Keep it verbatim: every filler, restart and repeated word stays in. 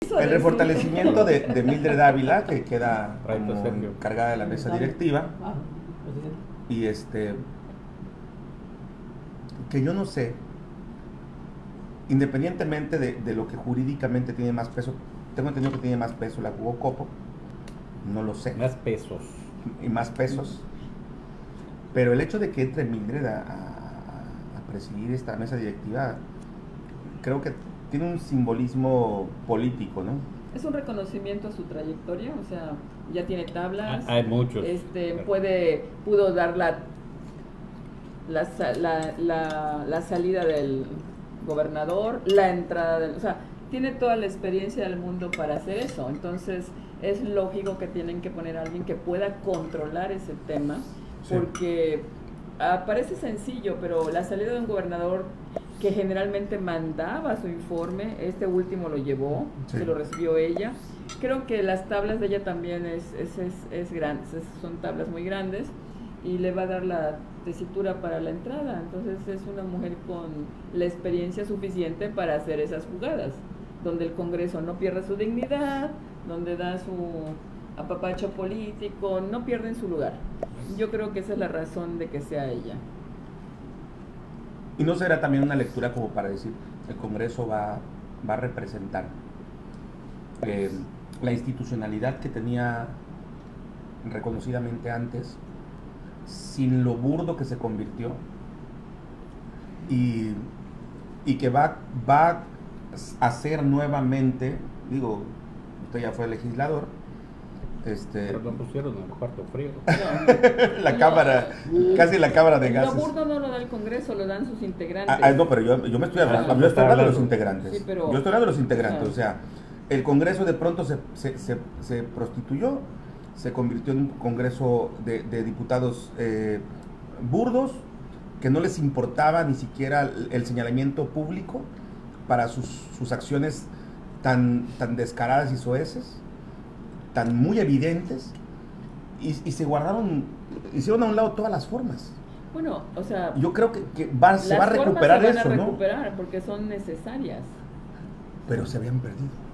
quiso el decir. refortalecimiento de, de Mildred Ávila, que queda como encargada de la mesa directiva, y este, que yo no sé, independientemente de, de lo que jurídicamente tiene más peso, tengo entendido que tiene más peso la Jugocopo, no lo sé. Más pesos. Y más pesos. Pero el hecho de que entre Mildred a, a, a presidir esta mesa directiva, creo que tiene un simbolismo político, ¿no? Es un reconocimiento a su trayectoria, o sea, ya tiene tablas. Hay muchos. Este, puede, pudo dar la, la, la, la, la salida del gobernador, la entrada del, o sea, tiene toda la experiencia del mundo para hacer eso. Entonces, es lógico que tienen que poner a alguien que pueda controlar ese tema, sí. Porque ah, parece sencillo, pero la salida de un gobernador que generalmente mandaba su informe, este último lo llevó, sí. Se lo recibió ella. Creo que las tablas de ella también es, es, es, es grandes, es, son tablas muy grandes, y le va a dar la tesitura para la entrada. Entonces es una mujer con la experiencia suficiente para hacer esas jugadas, donde el Congreso no pierde su dignidad, donde da su apapacho político, no pierden su lugar. Yo creo que esa es la razón de que sea ella. ¿Y no será también una lectura como para decir, el Congreso va, va a representar eh, la institucionalidad que tenía reconocidamente antes, sin lo burdo que se convirtió, y, y que va, va a hacer nuevamente, digo, usted ya fue legislador, este, pero no pusieron en el cuarto frío. No. la cámara, no. Casi la cámara de gases. Lo burdo no lo da el Congreso, lo dan sus integrantes. Ah, no, pero yo, yo me estoy hablando, ah, yo estoy hablando de los integrantes. Sí, pero, yo estoy hablando de los integrantes, claro. O sea, el Congreso de pronto se, se, se, se prostituyó, se convirtió en un Congreso de, de diputados eh, burdos, que no les importaba ni siquiera el, el señalamiento público para sus, sus acciones tan, tan descaradas y soeces, tan muy evidentes, y, y se guardaron, hicieron a un lado todas las formas. Bueno, o sea, yo creo que, que va, se va a recuperar se van eso, a recuperar, ¿no? porque son necesarias. Pero se habían perdido.